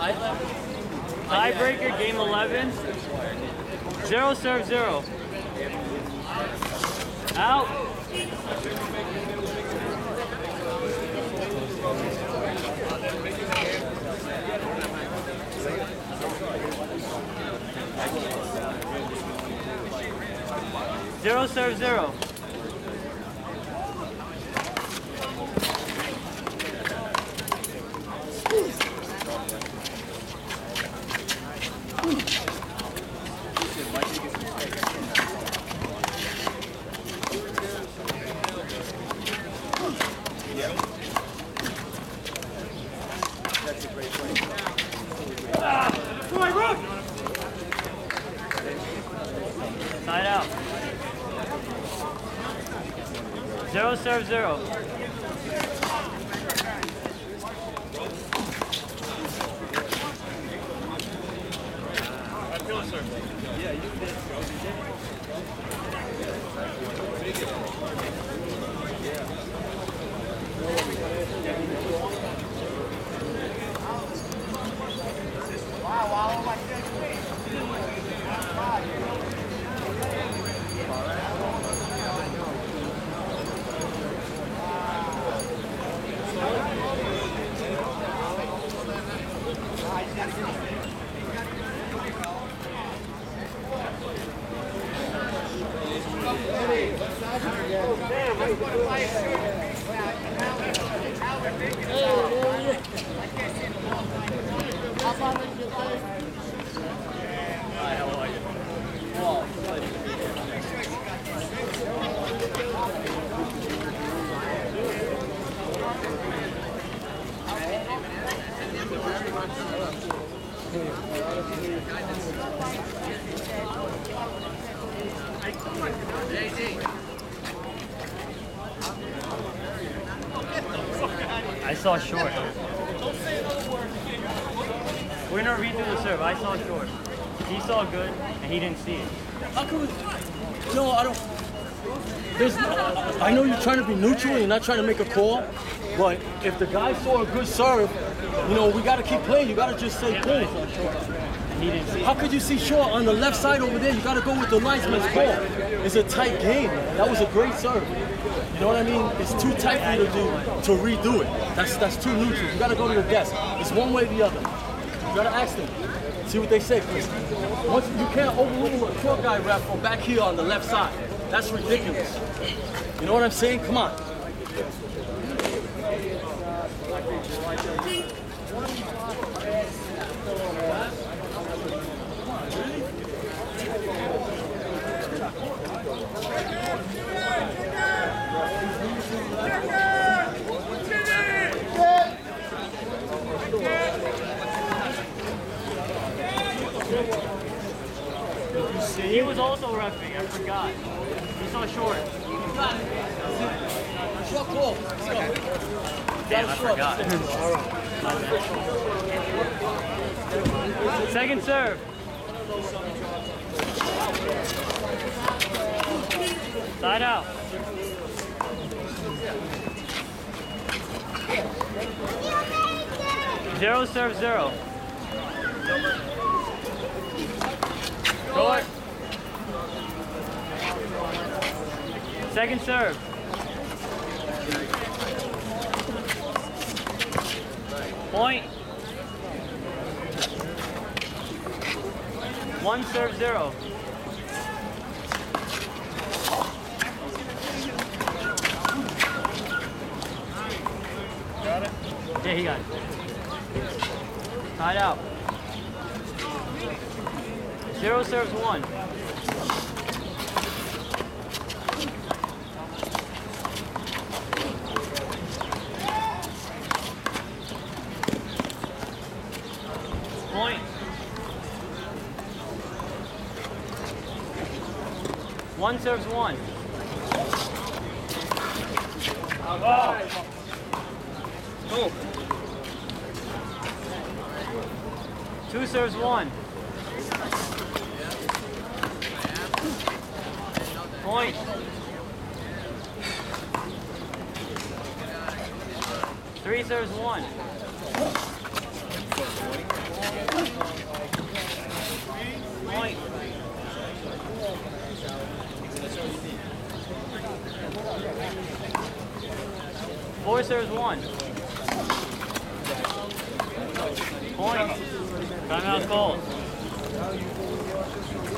Tiebreaker, game 11. 0 serve 0. Out. Zero serve 0. Side out. 0 serve 0. Yeah, you did. I saw short. We're gonna redo the serve. I saw short. He saw good, and he didn't see it. How come? No, I don't. I know you're trying to be neutral. You're not trying to make a call. But if the guy saw a good serve, you know, we got to keep playing. You got to just say boom. He didn't see it. How could you see short on the left side over there? You got to go with the linesman's call. It's a tight game. That was a great serve. You know what I mean? It's too tight for you to redo it. That's too neutral. You got to go to the desk. It's one way or the other. You got to ask them. See what they say, please. Once you can't overrule a short guy ref from back here on the left side. That's ridiculous. You know what I'm saying? Come on. He was also reffing, I forgot. He saw short. Short call. Let's go. Damn, I forgot. Second serve. Side out. Zero serve 0. Short. Second serve. Point. 1 serve 0. Got it? Yeah, he got it. Tied out. 0 serves 1. Point. 1 serves 1. Cool. 2 serves 1. Point. 3 serves 1. 4 serves 1. Point. Timeout called.